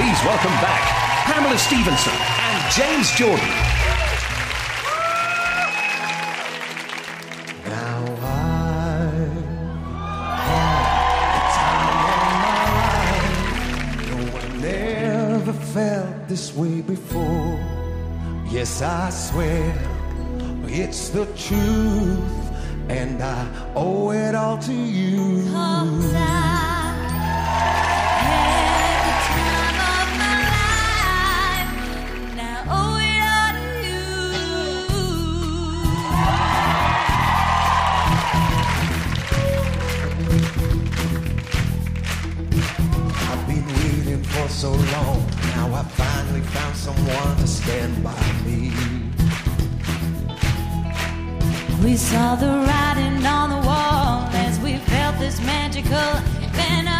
Please welcome back Pamela Stevenson and James Jordan. Now I had the time of my life. No one ever felt this way before. Yes, I swear it's the truth, and I owe it all to you. 'Cause I had the time of my life, now I owe it all to you. I've been waiting for so long. Now I finally found someone to stand by me. We saw the writing on the wall as we felt this magical venom.